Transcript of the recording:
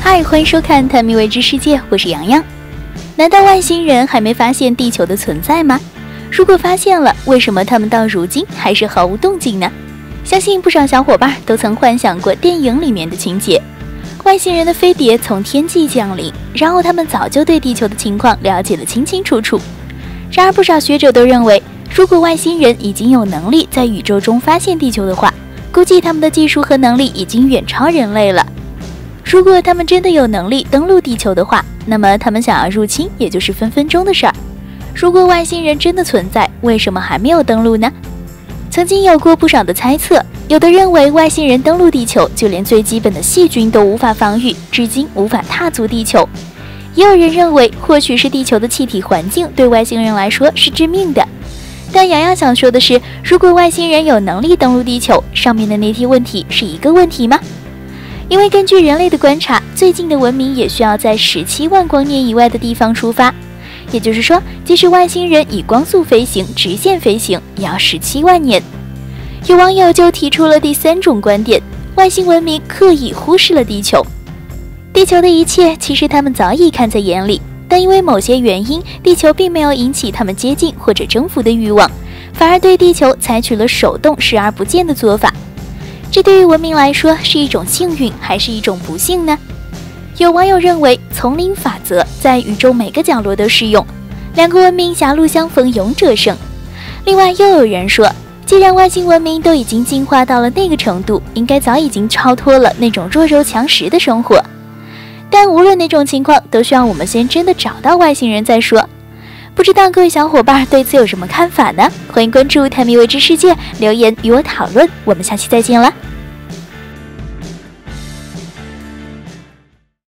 嗨，欢迎收看《探秘未知世界》，我是洋洋。难道外星人还没发现地球的存在吗？如果发现了，为什么他们到如今还是毫无动静呢？相信不少小伙伴都曾幻想过电影里面的情节，外星人的飞碟从天际降临，然后他们早就对地球的情况了解得清清楚楚。然而不少学者都认为，如果外星人已经有能力在宇宙中发现地球的话，估计他们的技术和能力已经远超人类了。如果他们真的有能力登陆地球的话，那么他们想要入侵也就是分分钟的事儿。如果外星人真的存在，为什么还没有登陆呢？曾经有过不少的猜测，有的认为外星人登陆地球，就连最基本的细菌都无法防御，至今无法踏足地球。也有人认为，或许是地球的气体环境对外星人来说是致命的。但洋洋想说的是，如果外星人有能力登陆地球，上面的那些问题是一个问题吗？因为根据人类的观察，最近的文明也需要在17万光年以外的地方出发，也就是说，即使外星人以光速飞行、直线飞行，也要17万年。有网友就提出了第3种观点：外星文明刻意忽视了地球。地球的一切其实他们早已看在眼里，但因为某些原因，地球并没有引起他们接近或者征服的欲望，反而对地球采取了手动视而不见的做法。这对于文明来说是一种幸运还是一种不幸呢？有网友认为丛林法则在宇宙每个角落都适用，2个文明狭路相逢勇者胜。另外又有人说，既然外星文明都已经进化到了那个程度，应该早已经超脱了那种弱肉强食的生活。但无论哪种情况，都需要我们先真的找到外星人再说。不知道各位小伙伴对此有什么看法呢？欢迎关注探秘未知世界，留言与我讨论。我们下期再见了。